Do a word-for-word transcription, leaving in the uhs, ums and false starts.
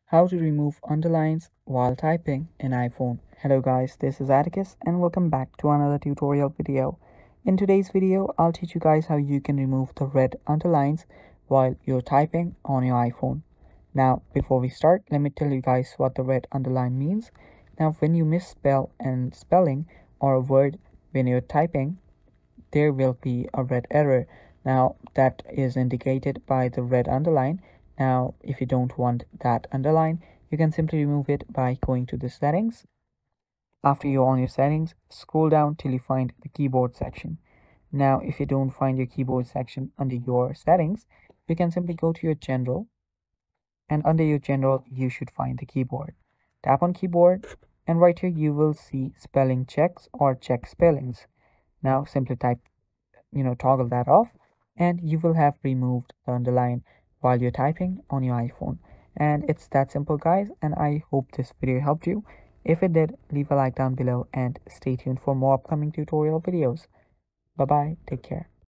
How to remove underlines while typing in iPhone. Hello guys, this is Atticus and welcome back to another tutorial video. In today's video, I'll teach you guys how you can remove the red underlines while you're typing on your iPhone. Now, before we start, let me tell you guys what the red underline means. Now, when you misspell an spelling or a word when you're typing, there will be a red error. Now that is indicated by the red underline. Now if you don't want that underline, you can simply remove it by going to the settings. After you're on your settings, scroll down till you find the keyboard section. Now if you don't find your keyboard section under your settings, you can simply go to your general, and under your general you should find the keyboard. Tap on keyboard, and right here you will see spelling checks or check spellings. Now simply type you know toggle that off, and you will have removed the underline while you're typing on your iPhone. And it's that simple guys, and I hope this video helped you. If it did, leave a like down below and stay tuned for more upcoming tutorial videos. Bye bye, take care.